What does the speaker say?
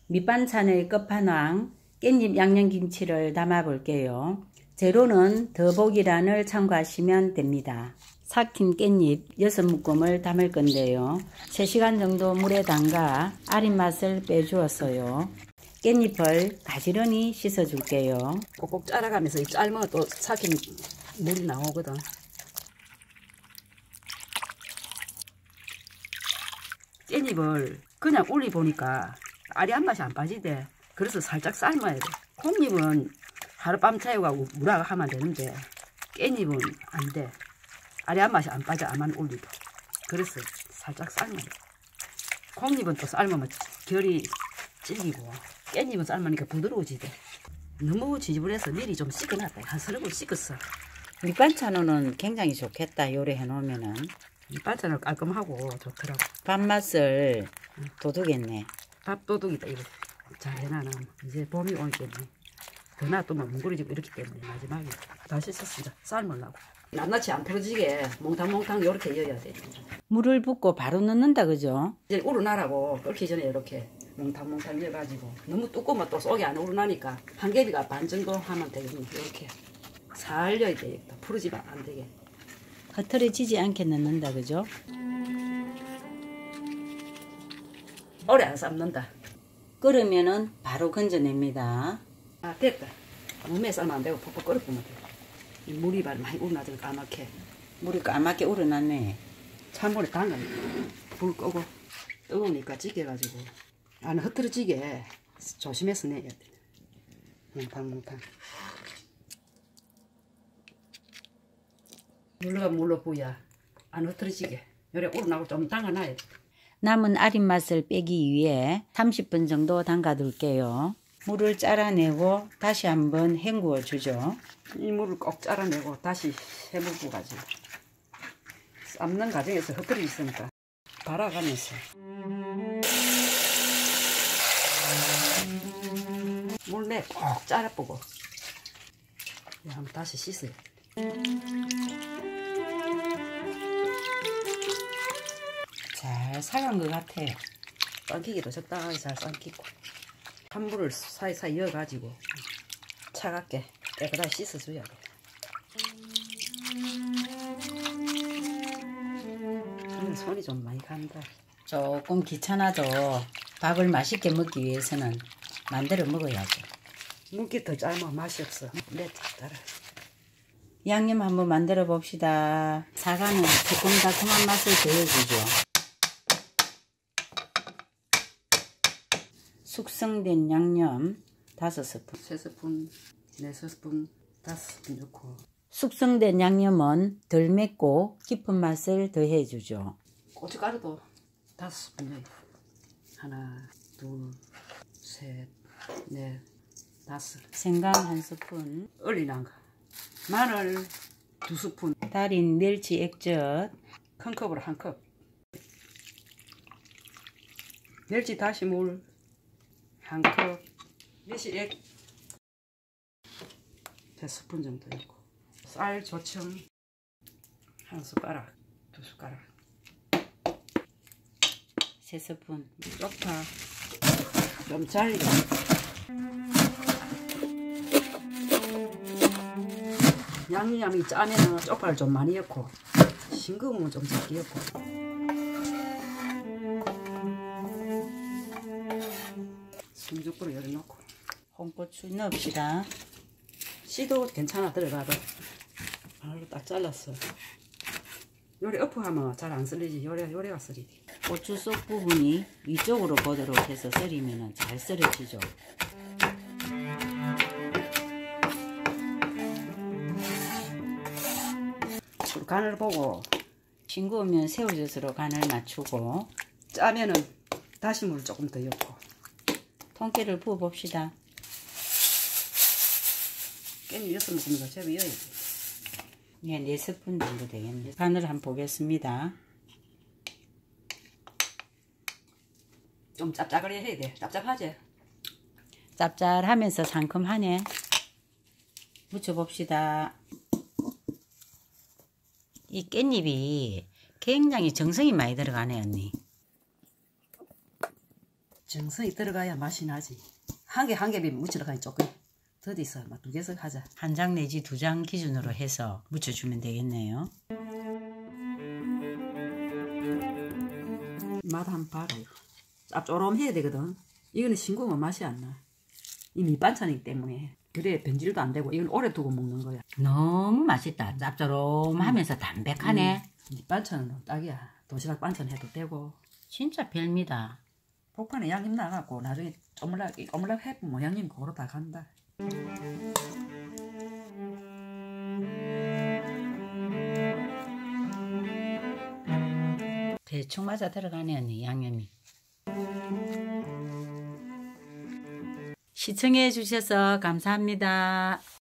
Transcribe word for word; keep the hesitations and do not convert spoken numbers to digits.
밑반찬의 끝판왕 깻잎 양념김치를 담아 볼게요. 재료는 더보기란을 참고하시면 됩니다. 삭힌 깻잎 여섯 묶음을 담을 건데요. 세 시간 정도 물에 담가 아린 맛을 빼주었어요. 깻잎을 가지런히 씻어 줄게요. 꼭꼭 잘라가면서 삶으면 또 삭힌 물이 나오거든. 깻잎을 그냥 올리 보니까 알이 한 맛이 안 빠지대. 그래서 살짝 삶아야 돼. 콩잎은 하룻밤 채우고 무라가 하면 되는데 깻잎은 안 돼. 알이 한 맛이 안 빠져. 아만 올리도. 그래서 살짝 삶아야 돼. 콩잎은 또 삶으면 결이 질기고 깻잎은 삶으니까 부드러워지대. 너무 지저분해서 미리 좀 씻어놨다. 한 서너 번 씻었어. 밑반찬으로는 굉장히 좋겠다. 요리해 놓으면은. 밑반찬은 깔끔하고 좋더라고. 밥맛을 도둑했네. 밥도둑이다 이거. 잘 해놔놔. 이제 봄이 오겠네. 더 놔두면 뭉그러지고 이렇기 때문에 마지막에 다시 씻습니다. 삶으려고. 낱낱이 안 풀어지게 몽탕몽탕 이렇게 이어야 돼. 물을 붓고 바로 넣는다 그죠? 이제 우러나라고 끓기 전에 이렇게 몽탕몽탕 이어가지고 너무 두꺼우면 또 속이 안 우러나니까 한 개비가 반 정도 하면 되거든요. 이렇게 살려야 돼. 풀어지면 안 되게. 흐트러지지 않게 넣는다 그죠? 오래 안 삶는다. 끓으면은 바로 건져냅니다. 아 됐다. 몸에 삶으면 안 되고 푹푹 끓여보면 돼. 이 물이 많이 우러나서 까맣게. 물이 까맣게 우러났네. 찬물에 담가 불 끄고 뜨거우니까 찌개가지고 안 흐트러지게 조심해서 내야 돼. 몽탕몽탕. 물러가 물러 부야 안 흐트러지게. 요래 우러나고 좀 담가놔야 돼. 남은 아린 맛을 빼기 위해 삼십 분 정도 담가 둘게요. 물을 짜라내고 다시 한번 헹구어 주죠. 이 물을 꼭 짜라내고 다시 해물고 가지고 삶는 과정에서 흩어져 있으니까 발아가면서 물내 꼭 짜라보고 한번 다시 씻어요. 잘 사간 것 같아요. 삶기기도 적당하게 잘 삶기고 찬물을 사이사이 이어가지고 차갑게 깨끗하게 씻어줘야 돼. 음, 손이 좀 많이 간다. 조금 귀찮아도 밥을 맛있게 먹기 위해서는 만들어 먹어야죠. 물기 더 짧으면 맛이 없어. 내 따라. 양념 한번 만들어 봅시다. 사과는 새콤달콤한 맛을 더해주죠. 숙성된 양념 다섯 스푼, 세 스푼, 네 스푼, 다섯 스푼 넣고. 숙성된 양념은 덜 맵고 깊은 맛을 더해주죠. 고춧가루도 다섯 스푼 넣어요. 하나, 둘, 셋, 넷, 다섯. 생강 한 스푼, 얼리난 거. 마늘 두 스푼. 달인 멸치 액젓 큰 컵으로 한 컵. 멸치 다시물 한 컵. 매실액 세 스푼 정도 넣고. 쌀 조청 한 숟가락, 두 숟가락. 세 스푼. 쪽파 좀 잘리고. 양념이 짜면은 쪽파를 좀 많이 넣고 싱거우면 좀 적게 넣고. 숨죽구로 열어놓고 홍고추 넣읍시다. 씨도 괜찮아 들어가도. 바로 딱 잘랐어. 요래 엎어하면 잘 안 썰리지. 요래 요래가 썰리지. 고추 속 부분이 위쪽으로 보도록 해서 썰이면 잘 썰어지죠. 간을 보고 싱거우면 새우젓으로 간을 맞추고 짜면은 다시물을 조금 더 넣고 통깨를 부어 봅시다. 깻잎 여섯 묶음이니까 제법 이어야지. 예, 네 스푼 정도 되겠네. 간을 한번 보겠습니다. 좀 짭짤하게 해야 돼. 짭짭하지? 짭짤하면서 상큼하네. 무쳐봅시다. 이 깻잎이 굉장히 정성이 많이 들어가네 언니. 정성이 들어가야 맛이 나지. 한 개 한 개 무치러 가니 조금 더디서 막 두 개씩 하자. 한 장 내지 두 장 기준으로 해서 무쳐주면 되겠네요. 맛 한번 봐라. 이거 짭조름해야 되거든. 이거는 싱거우면 맛이 안 나. 이 밑반찬이기 때문에. 그래 변질도 안 되고 이건 오래 두고 먹는 거야. 너무 맛있다. 짭조름하면서 음. 담백하네. 음. 밑반찬은 딱이야. 도시락 반찬 해도 되고. 진짜 별미다. 복판에 양념 나가고 나중에 쪼물락 꼬물락 해보면 양념 그거로 다 간다. 대충 맞아 들어가네 언니 양념이. 시청해 주셔서 감사합니다.